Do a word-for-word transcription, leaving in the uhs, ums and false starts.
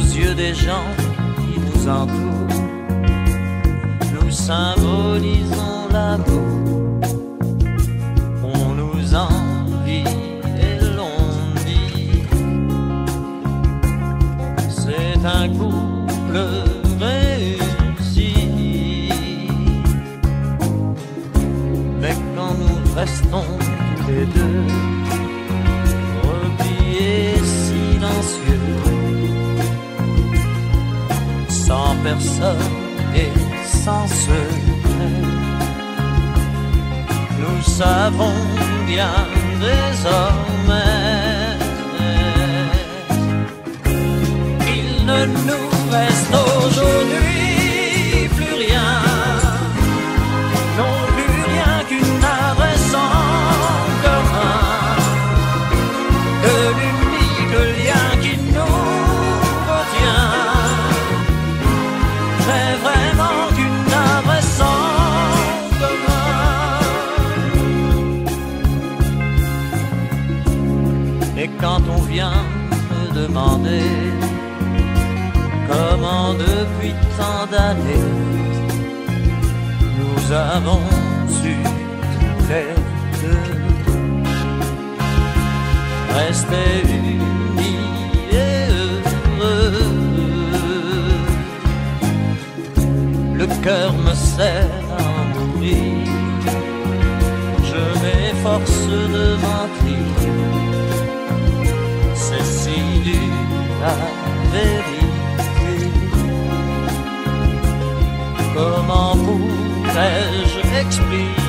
yeux des gens qui nous entourent, nous symbolisons l'amour. On nous envie et l'on dit c'est un couple réussi. Mais quand nous restons tous les deux, repliés silencieux, sans personne et sans secret, nous savons bien désormais qu'il ne nous reste aujourd'hui plus rien, non plus rien qu'une adresse en commun, que l'unique lien qui nous retient n'est vraiment qu'une adresse en commun. Et quand on vient me demander comment depuis tant d'années nous avons su tous les deux rester unis et heureux, le cœur me serre à mourir, je m'efforce de mentir, c'est si dur la vérité. Comment pourrais-je expliquer